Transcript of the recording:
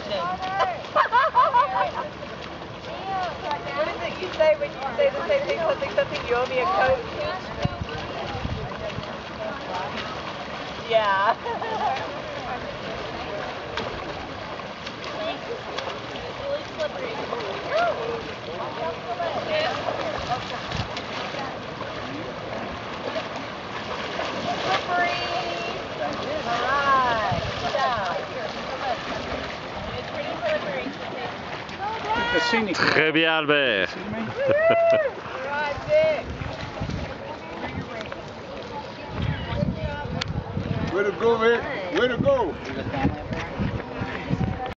evening. What is it you say when you say the same thing, something, you owe me a coat? Yeah. It's really slippery. Alright, good job. It's pretty slippery. Très bien, Albert. Alright, Dick. Way to go, Rick. Way to go.